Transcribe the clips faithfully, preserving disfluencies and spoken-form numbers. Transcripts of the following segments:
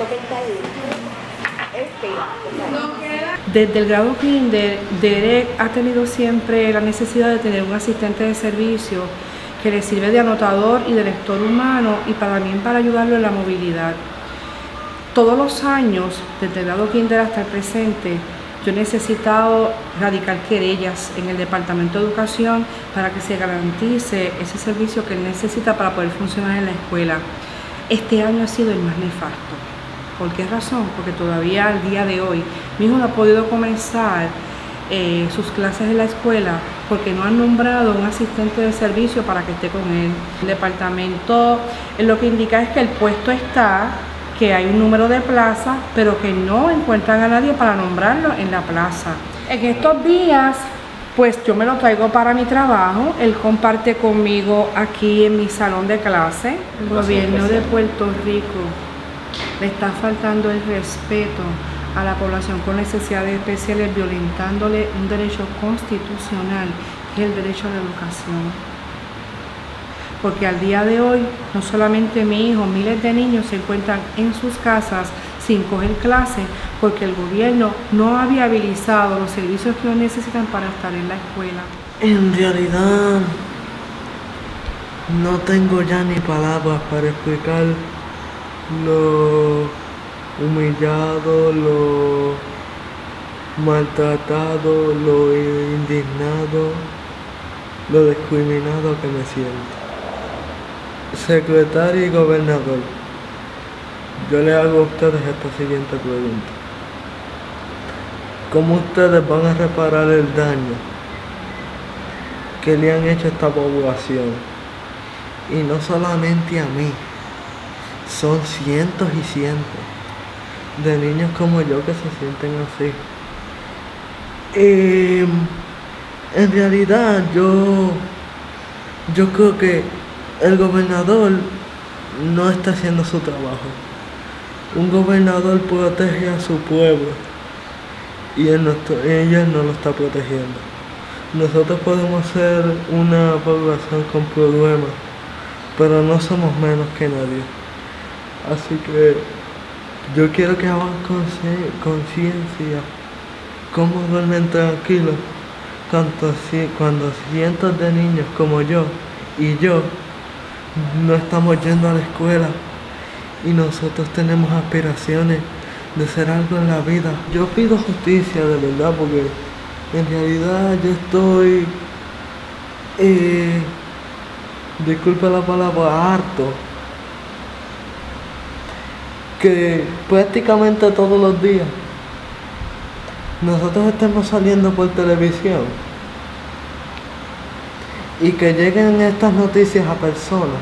Desde el grado kinder, Derek ha tenido siempre la necesidad de tener un asistente de servicio que le sirve de anotador y de lector humano y también para ayudarlo en la movilidad. Todos los años, desde el grado kinder hasta el presente, yo he necesitado radicar querellas en el Departamento de Educación para que se garantice ese servicio que él necesita para poder funcionar en la escuela. Este año ha sido el más nefasto. ¿Por qué razón? Porque todavía al día de hoy mi hijo no ha podido comenzar eh, sus clases en la escuela porque no han nombrado un asistente de servicio para que esté con él. El departamento eh, lo que indica es que el puesto está, que hay un número de plaza, pero que no encuentran a nadie para nombrarlo en la plaza. En estos días, pues yo me lo traigo para mi trabajo, él comparte conmigo aquí en mi salón de clase. El gobierno de Puerto Rico le está faltando el respeto a la población con necesidades especiales, violentándole un derecho constitucional, que es el derecho a la educación. Porque al día de hoy, no solamente mi hijo, miles de niños se encuentran en sus casas sin coger clases, porque el gobierno no ha viabilizado los servicios que ellos necesitan para estar en la escuela. En realidad, no tengo ya ni palabras para explicar lo humillado, lo maltratado, lo indignado, lo discriminado que me siento. Secretario y gobernador, yo le hago a ustedes esta siguiente pregunta. ¿Cómo ustedes van a reparar el daño que le han hecho a esta población? Y no solamente a mí, son cientos y cientos de niños como yo que se sienten así. Eh, en realidad yo, yo creo que el gobernador no está haciendo su trabajo. Un gobernador protege a su pueblo y él no, ella no lo está protegiendo. Nosotros podemos ser una población con problemas, pero no somos menos que nadie. Así que yo quiero que hagan conciencia cómo duermen tranquilos cuando, cuando cientos de niños como yo y yo no estamos yendo a la escuela y nosotros tenemos aspiraciones de ser algo en la vida. Yo pido justicia de verdad porque en realidad yo estoy, eh, disculpe la palabra, harto. Que prácticamente todos los días nosotros estemos saliendo por televisión y que lleguen estas noticias a personas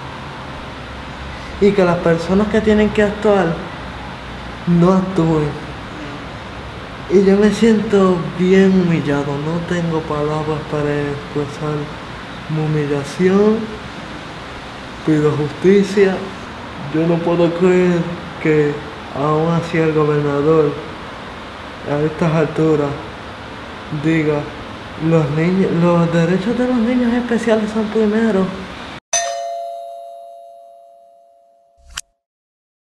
y que las personas que tienen que actuar no actúen. Y yo me siento bien humillado, no tengo palabras para expresar mi humillación. Pido justicia. Yo no puedo creer que aún así el gobernador a estas alturas diga los niños, los derechos de los niños especiales son primero.